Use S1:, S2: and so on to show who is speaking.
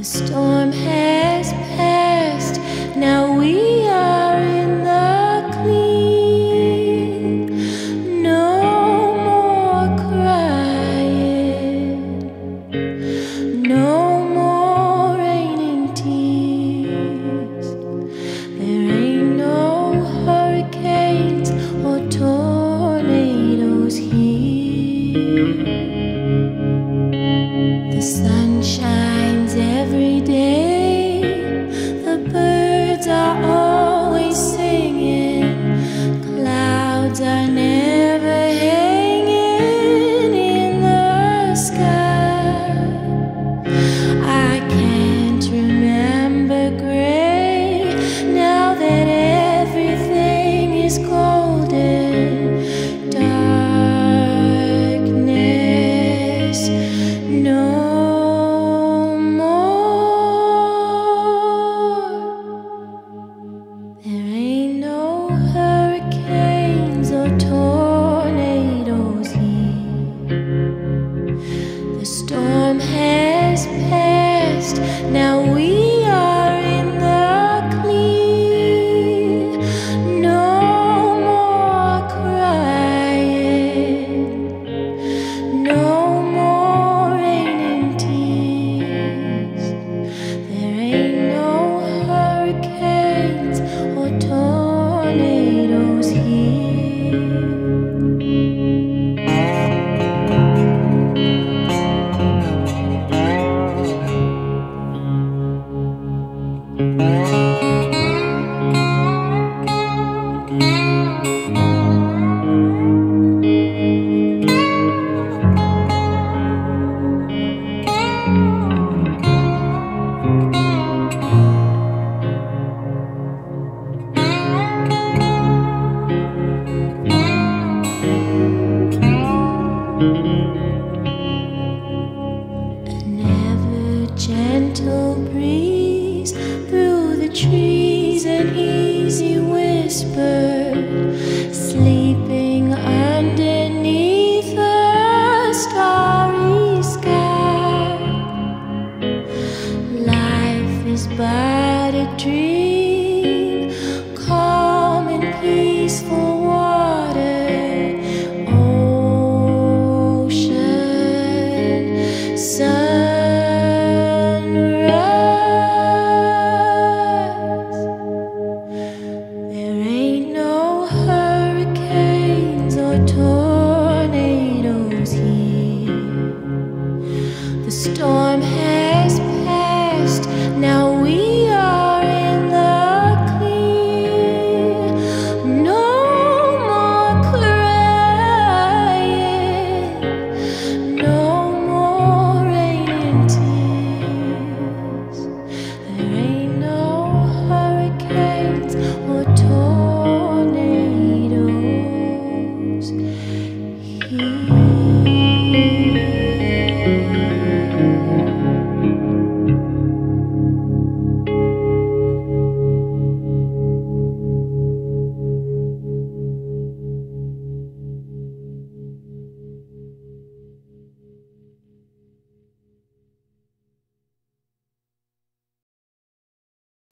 S1: storm has passed, now we are in the clear. No more crying, no more raining tears. There ain't no hurricanes or tornadoes here. The sun shines every day, the birds are always singing, clouds are never hanging in the sky. I can't remember gray now that everything is golden. Darkness, no. There ain't no hurricanes or tornadoes here. The storm has passed, now we are in the clear. No more crying, no more raining tears. There ain't no hurricanes or tornadoes here. An ever gentle breeze through the trees, an easy whisper, sleeping underneath a starry sky. Life is but a dream, calm and peaceful.